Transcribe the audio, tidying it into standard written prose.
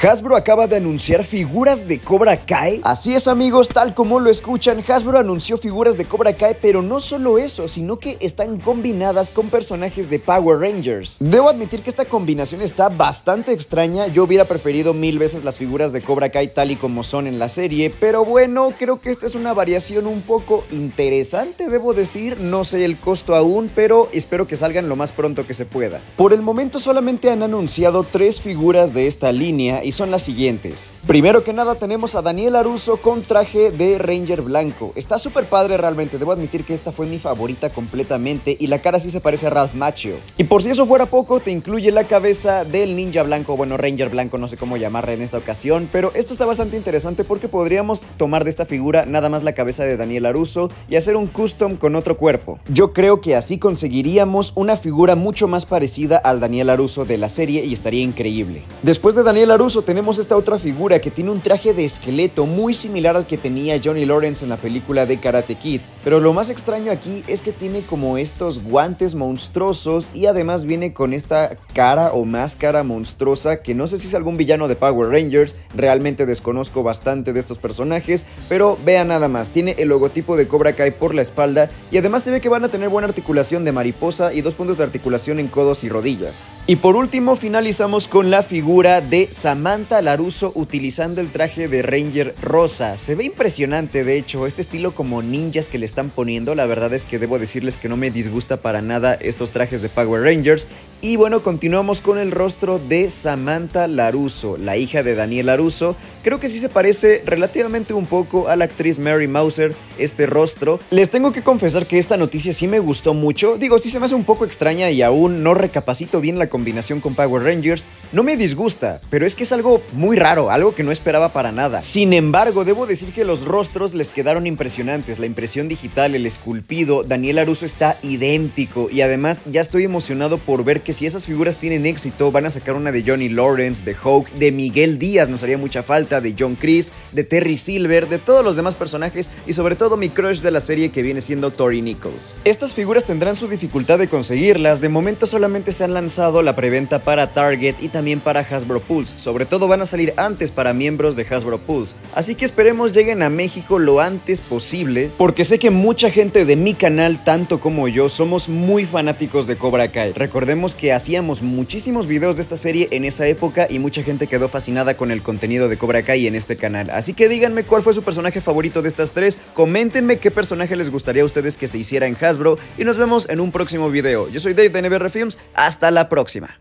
Hasbro acaba de anunciar figuras de Cobra Kai. Así es, amigos, tal como lo escuchan, Hasbro anunció figuras de Cobra Kai, pero no solo eso, sino que están combinadas con personajes de Power Rangers. Debo admitir que esta combinación está bastante extraña. Yo hubiera preferido mil veces las figuras de Cobra Kai tal y como son en la serie, pero bueno, creo que esta es una variación un poco interesante, debo decir. No sé el costo aún, pero espero que salgan lo más pronto que se pueda. Por el momento solamente han anunciado 3 figuras de esta línea y son las siguientes. Primero que nada tenemos a Daniel LaRusso con traje de Ranger blanco. Está súper padre realmente, debo admitir que esta fue mi favorita completamente y la cara sí se parece a Ralph Macchio. Y por si eso fuera poco, te incluye la cabeza del ninja blanco, bueno, Ranger blanco, no sé cómo llamarla en esta ocasión, pero esto está bastante interesante porque podríamos tomar de esta figura nada más la cabeza de Daniel LaRusso y hacer un custom con otro cuerpo. Yo creo que así conseguiríamos una figura mucho más parecida al Daniel LaRusso de la serie y estaría increíble. Después de Daniel LaRusso tenemos esta otra figura que tiene un traje de esqueleto muy similar al que tenía Johnny Lawrence en la película de Karate Kid, pero lo más extraño aquí es que tiene como estos guantes monstruosos y además viene con esta cara o máscara monstruosa que no sé si es algún villano de Power Rangers, realmente desconozco bastante de estos personajes, pero vean nada más, tiene el logotipo de Cobra Kai por la espalda y además se ve que van a tener buena articulación de mariposa y 2 puntos de articulación en codos y rodillas. Y por último finalizamos con la figura de Samantha LaRusso utilizando el traje de Ranger rosa. Se ve impresionante, de hecho, este estilo como ninjas que le están poniendo, la verdad es que debo decirles que no me disgusta para nada estos trajes de Power Rangers. Y bueno, continuamos con el rostro de Samantha LaRusso, la hija de Daniel LaRusso. Creo que sí se parece relativamente un poco a la actriz Mary Mauser, este rostro. Les tengo que confesar que esta noticia sí me gustó mucho. Digo, sí se me hace un poco extraña y aún no recapacito bien la combinación con Power Rangers. No me disgusta, pero es que es algo muy raro, algo que no esperaba para nada. Sin embargo, debo decir que los rostros les quedaron impresionantes. La impresión digital, el esculpido, Daniel LaRusso está idéntico y además ya estoy emocionado por ver que si esas figuras tienen éxito van a sacar una de Johnny Lawrence, de Hulk, de Miguel Díaz, nos haría mucha falta, de John Kreese, de Terry Silver, de todos los demás personajes y sobre todo mi crush de la serie que viene siendo Tori Nichols. Estas figuras tendrán su dificultad de conseguirlas, de momento solamente se han lanzado la preventa para Target y también para Hasbro Pulse, sobre todo van a salir antes para miembros de Hasbro Pulse, así que esperemos lleguen a México lo antes posible, porque sé que mucha gente de mi canal, tanto como yo, somos muy fanáticos de Cobra Kai. Recordemos que hacíamos muchísimos videos de esta serie en esa época y mucha gente quedó fascinada con el contenido de Cobra Kai en este canal, así que díganme cuál fue su personaje favorito de estas 3, coméntenme qué personaje les gustaría a ustedes que se hiciera en Hasbro y nos vemos en un próximo video. Yo soy Dave de NBR Films, hasta la próxima.